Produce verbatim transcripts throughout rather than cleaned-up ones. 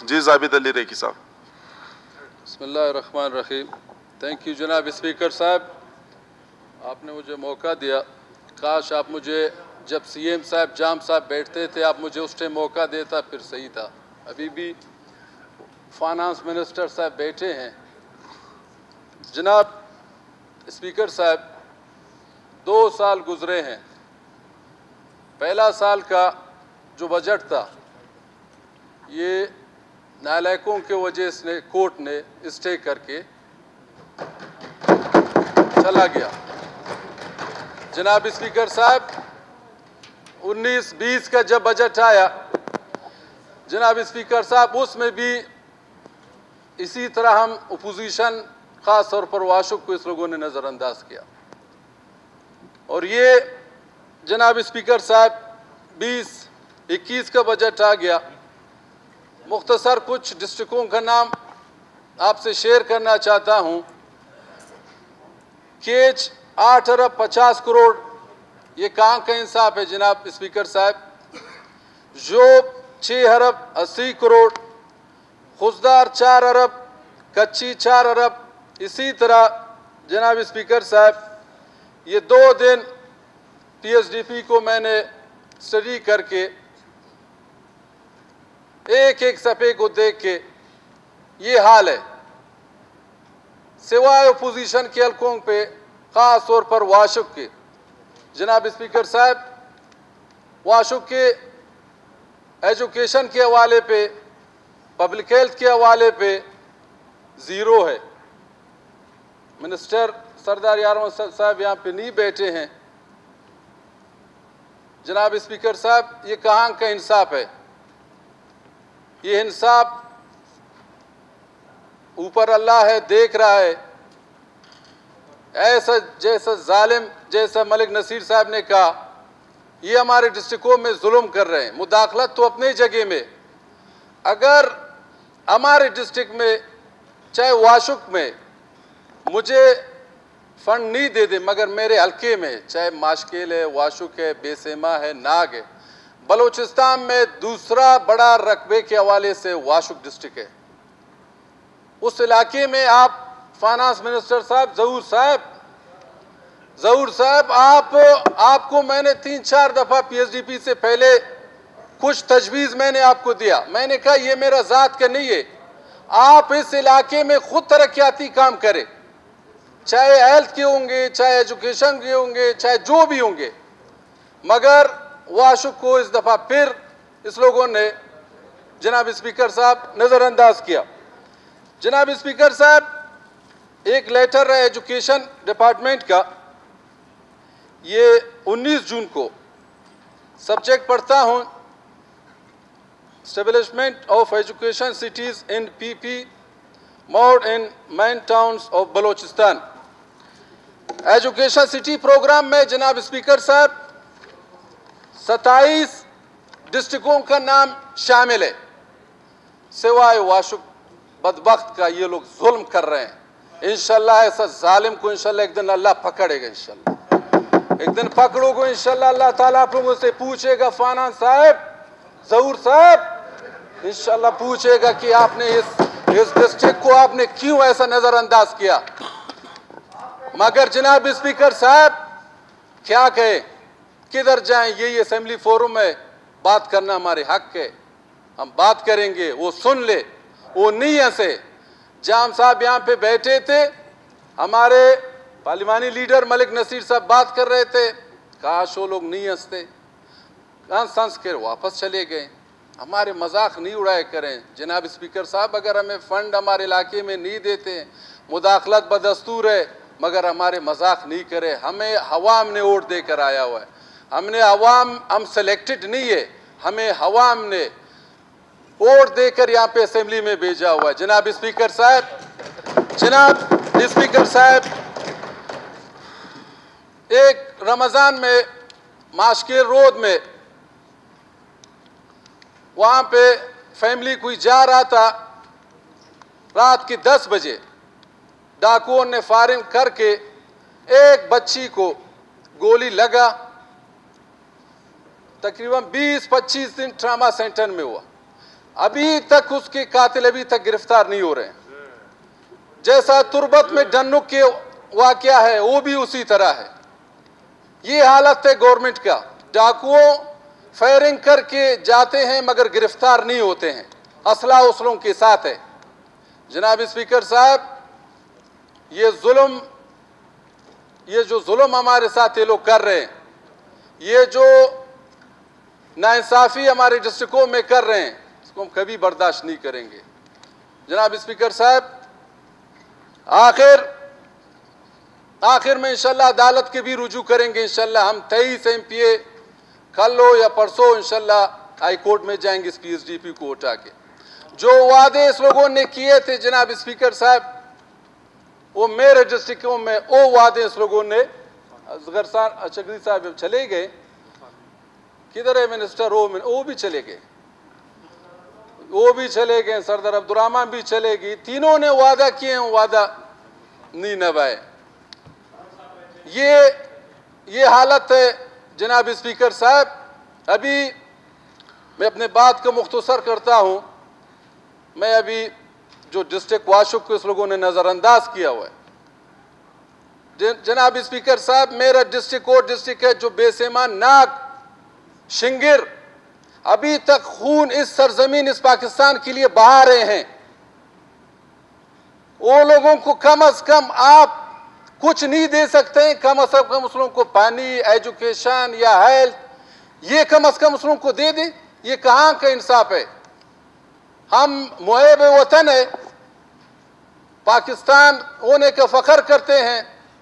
जी Jabid Ali recce साहब। बिस्मिल्लाहिर्रहमानिर्रहीम। Thank you जनाब स्पीकर साहब, आपने मुझे मौका दिया। काश आप मुझे जब सीएम साहब जाम साहब बैठते थे आप मुझे उस टाइम मौका देता, फिर सही था। अभी भी फाइनेंस मिनिस्टर साहब बैठे हैं। जनाब स्पीकर साहब, दो साल गुजरे हैं। पहला साल का जो बजट था ये नालायकों के वजह से कोर्ट ने स्टे करके चला गया। जनाब स्पीकर साहब, उन्नीस बीस का जब बजट आया जनाब स्पीकर साहब, उसमें भी इसी तरह हम अपोजिशन खास तौर पर वाशुक को इस लोगों ने नज़रअंदाज किया। और ये जनाब स्पीकर साहब बीस इक्कीस का बजट आ गया। मुख्तसर कुछ डिस्ट्रिक्टों का नाम आपसे शेयर करना चाहता हूँ। केच आठ अरब पचास करोड़, ये कहाँ का इंसाफ है जनाब स्पीकर साहब। जोब छः अरब अस्सी करोड़, खुशदार चार अरब, कच्ची चार अरब। इसी तरह जनाब स्पीकर साहब, ये दो दिन पीएसडीपी को मैंने स्टडी करके एक एक सफ़े को देख के ये हाल है। सिवाय अपोजिशन के हल्कों पे ख़ास तौर पर वाशुक के जनाब स्पीकर साहब, वाशुक के एजुकेशन के हवाले पे, पब्लिक हेल्थ के हवाले पे ज़ीरो है। मिनिस्टर सरदार यार साहब यहाँ पे नहीं बैठे हैं। जनाब स्पीकर साहब, ये कहाँ का इंसाफ है? ये इंसाफ ऊपर अल्लाह है, देख रहा है। ऐसा जैसा जालिम जैसा मलिक नसीर साहब ने कहा, ये हमारे डिस्ट्रिक्टों में जुल्म कर रहे हैं। मुदाखलत तो अपनी जगह में, अगर हमारे डिस्ट्रिक्ट में चाहे वाशुक में मुझे फंड नहीं दे दे, मगर मेरे हल्के में चाहे माशकेल है, वाशुक है, बेसेमा है, नाग है, बलूचिस्तान में दूसरा बड़ा रकबे के हवाले से वाशुक डिस्ट्रिक्ट है। उस इलाके में आप फाइनेंस मिनिस्टर साहब जहूर साहब जहूर साहब आप आपको मैंने तीन चार दफ़ा पीएसडीपी से पहले कुछ तजवीज़ मैंने आपको दिया। मैंने कहा ये मेरा ज़ात का नहीं है, आप इस इलाके में खुद तरक्याती काम करें, चाहे हेल्थ के होंगे, चाहे एजुकेशन के होंगे, चाहे जो भी होंगे। मगर वाशुक को इस दफ़ा फिर इस लोगों ने जनाब स्पीकर साहब नज़रअंदाज किया। जनाब स्पीकर साहब, एक लेटर है एजुकेशन डिपार्टमेंट का, ये उन्नीस जून को, सब्जेक्ट पढ़ता हूँ, establishment of education cities in PP mode in main towns of Balochistan. Education city program में जनाब स्पीकर साहब सत्ताईस डिस्ट्रिक्टों का नाम शामिल है। सिवाय वाशुक बदबख्त का ये लोग जुल्म कर रहे हैं। इंशाल्लाह ऐसा जालिम को इंशाल्लाह एक दिन अल्लाह पकड़ेगा। इंशाल्लाह एक दिन पकड़ोगे, इंशाल्लाह अल्लाह ताला आप लोगों से पूछेगा, फाइनेंस साहब जहूर साहब इंशाल्लाह पूछेगा कि आपने इस इस डिस्ट्रिक्ट को आपने क्यों ऐसा नजरअंदाज किया। मगर जनाब स्पीकर साहब क्या कहे, किधर जाएं? यही असेंबली फोरम में बात करना हमारे हक है, हम बात करेंगे, वो सुन ले, वो नहीं हंसे। जाम साहब यहाँ पे बैठे थे, हमारे पार्लिमानी लीडर मलिक नसीर साहब बात कर रहे थे, काश वो लोग नहीं हंसते, हंस हंस कर वापस चले गए। हमारे मजाक नहीं उड़ाए करें जनाब स्पीकर साहब। अगर हमें फंड हमारे इलाके में नहीं देते, मुदाखलत बदस्तूर है, मगर हमारे मजाक नहीं करे। हमें हवाम ने वोट देकर आया हुआ है, हमने अवाम हम सेलेक्टेड नहीं है, हमें हवाम ने वोट देकर यहाँ पे असेंबली में भेजा हुआ है। जनाब स्पीकर साहब जनाब स्पीकर साहब एक रमज़ान में माशकेल रोड में वहाँ पे फैमिली कोई जा रहा था, रात की दस बजे डाकुओं ने फायरिंग करके एक बच्ची को गोली लगा। तकरीबन बीस पच्चीस दिन ट्रामा सेंटर में हुआ। अभी तक उसके कातिल अभी तक गिरफ्तार नहीं हो रहे हैं। जैसा तुर्बत में डन्नुक के वाकया है वो भी उसी तरह है। ये हालत है गवर्नमेंट का। डाकुओं फायरिंग करके जाते हैं मगर गिरफ्तार नहीं होते हैं, असला उसलों के साथ है। जनाब स्पीकर साहब, ये जुल्म ये जो जुल्म हमारे साथ ये लोग कर रहे हैं, ये जो नाइंसाफ़ी हमारे डिस्ट्रिक्टों में कर रहे हैं, इसको हम कभी बर्दाश्त नहीं करेंगे। जनाब स्पीकर साहब, आखिर आखिर में इंशाल्लाह अदालत के भी रुजू करेंगे। इंशाल्लाह हम तेईस एम पी ए कल हो या परसों इंशाल्लाह हाई कोर्ट में जाएंगे इस पी एच डी पी को उठा के। जो वादे इस लोगों ने किए थे जनाब स्पीकर साहब, वो मेरे डिस्ट्रिक्टों में वो वादे इस लोगों ने, असगर चकरी साहब चले गए, किधर है मिनिस्टर, वो वो भी चले गए, वो भी चले गए, सरदार अब्दुर्रहमान भी चले गई। तीनों ने वादा किए हैं, वादा नहीं निभाए। ये ये हालत है जनाब स्पीकर साहब। अभी मैं अपने बात को मुख्तसर करता हूं। मैं अभी जो डिस्ट्रिक्ट वाशुक को इस लोगों ने नज़रअंदाज किया हुआ है, जनाब स्पीकर साहब, मेरा डिस्ट्रिक्ट वो डिस्ट्रिक्ट है जो बेसमान नाक शिंगिर अभी तक खून इस सरजमीन इस पाकिस्तान के लिए बहा रहे हैं। वो लोगों को कम अज कम आप कुछ नहीं दे सकते हैं, कम अज कम उस लोगों को पानी, एजुकेशन या हेल्थ, ये कम अज कम उस लोगों को दे दें। ये कहाँ का इंसाफ है? हम मुहिब वतन है, पाकिस्तान होने का फख्र करते हैं।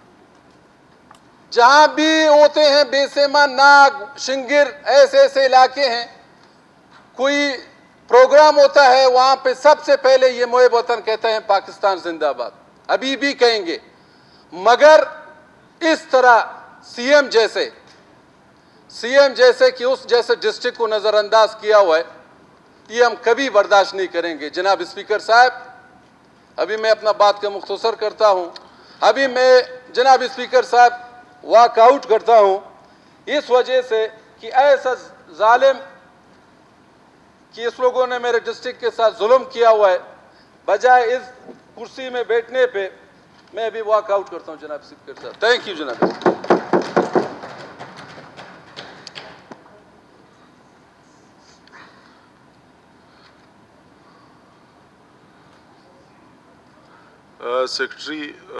जहां भी होते हैं बेसमान नाग शिंगिर ऐसे ऐसे इलाके हैं, कोई प्रोग्राम होता है वहां पे सबसे पहले ये मुहिब वतन कहते हैं पाकिस्तान जिंदाबाद, अभी भी कहेंगे। मगर इस तरह सीएम जैसे सीएम जैसे कि उस जैसे डिस्ट्रिक्ट को नजरअंदाज किया हुआ है, ये हम कभी बर्दाश्त नहीं करेंगे। जनाब स्पीकर साहब, अभी मैं अपना बात का मुख्तसर करता हूं। अभी मैं जनाब स्पीकर साहब वॉकआउट करता हूं इस वजह से कि ऐसा जालिम कि इस लोगों ने मेरे डिस्ट्रिक्ट के साथ जुल्म किया हुआ है, बजाय इस कुर्सी में बैठने पे मैं अभी वॉकआउट करता हूं जनाब स्पीकर साहब। थैंक यू जनाब। सेक्रेटरी